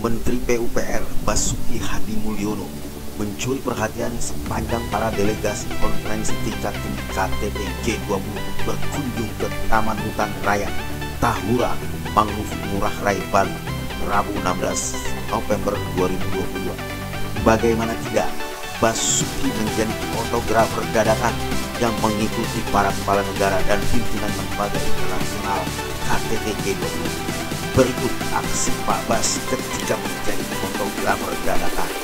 Menteri PUPR Basuki Hadimulyono mencuri perhatian sepanjang para delegasi konferensi tingkat tinggi KTT G20 berkunjung ke Taman Hutan Raya Tahura Mangrove Ngurah Rai Bali Rabu 16 November 2022. Bagaimana tidak, Basuki menjadi fotografer dadakan yang mengikuti para kepala negara dan pimpinan lembaga internasional KTT G20. Berikut aksi Pak Bas ketika menjadi fotografer dadakan.